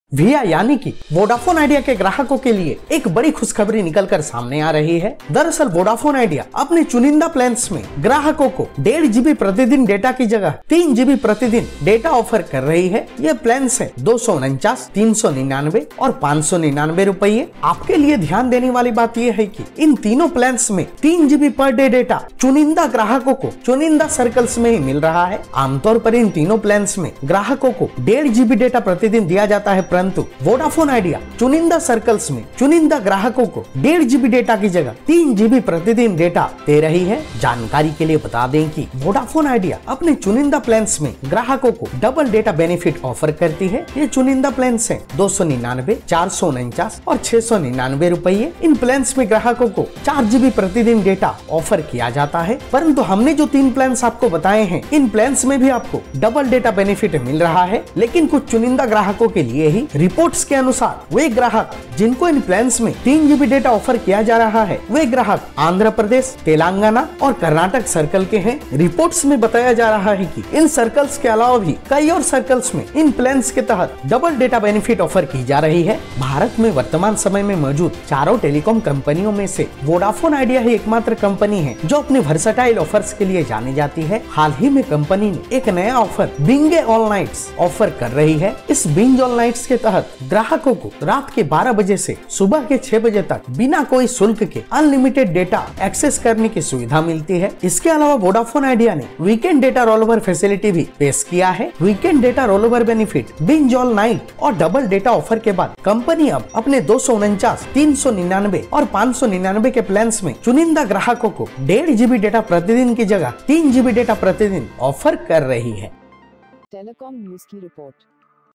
विया यानी कि वोडाफोन आइडिया के ग्राहकों के लिए एक बड़ी खुशखबरी निकलकर सामने आ रही है। दरअसल वोडाफोन आइडिया अपने चुनिंदा प्लान्स में ग्राहकों को 1.5 GB प्रतिदिन डेटा की जगह 3 GB प्रतिदिन डेटा ऑफर कर रही है। ये प्लान्स है 249, 399 और 599 रुपये। आपके लिए ध्यान देने वाली बात यह है कि इन तीनों प्लान्स में 3 GB पर डे डेटा चुनिंदा ग्राहकों को चुनिंदा सर्कल्स में ही मिल रहा है। आमतौर पर इन तीनों प्लान्स में ग्राहकों को 1.5 GB डेटा प्रतिदिन दिया जाता है, परंतु वोडाफोन आइडिया चुनिंदा सर्कल्स में चुनिंदा ग्राहकों को 1.5 GB डेटा की जगह 3 GB प्रतिदिन डेटा दे रही है। जानकारी के लिए बता दें कि वोडाफोन आइडिया अपने चुनिंदा प्लान्स में ग्राहकों को डबल डेटा बेनिफिट ऑफर करती है। ये चुनिंदा प्लान्स हैं 299, 449 और 699 रुपये। इन प्लान्स में ग्राहकों को 4 GB प्रतिदिन डेटा ऑफर किया जाता है, परंतु हमने जो 3 प्लान्स आपको बताए हैं, इन प्लान्स में भी आपको डबल डेटा बेनिफिट मिल रहा है, लेकिन कुछ चुनिंदा ग्राहकों के लिए ही। रिपोर्ट्स के अनुसार वे ग्राहक जिनको इन प्लान्स में 3 GB डेटा ऑफर किया जा रहा है, वे ग्राहक आंध्र प्रदेश, तेलंगाना और कर्नाटक सर्कल के हैं। रिपोर्ट्स में बताया जा रहा है कि इन सर्कल्स के अलावा भी कई और सर्कल्स में इन प्लान्स के तहत डबल डेटा बेनिफिट ऑफर की जा रही है। भारत में वर्तमान समय में मौजूद चारों टेलीकॉम कंपनियों में से वोडाफोन आइडिया ही एकमात्र कंपनी है जो अपने वर्सटाइल ऑफर्स के लिए जानी जाती है। हाल ही में कंपनी ने एक नया offer binge all nights offer कर रही है। इस बिंग ऑल नाइट्स के तहत ग्राहकों को रात के 12 बजे से सुबह के 6 बजे तक बिना कोई शुल्क के अनलिमिटेड डेटा एक्सेस करने की सुविधा मिलती है। इसके अलावा वोडाफोन आइडिया ने वीकेंड डेटा रोलओवर फैसिलिटी भी पेश किया है। Weekend data rollover benefit, binge all night और डबल डेटा ऑफर के बाद कंपनी अब अपने 249, 399 और 599 के प्लान्स में चुनिंदा ग्राहकों को 1.5 GB डेटा प्रतिदिन की जगह 3 GB डेटा प्रतिदिन ऑफर कर रही है। टेलीकॉम न्यूज की रिपोर्ट।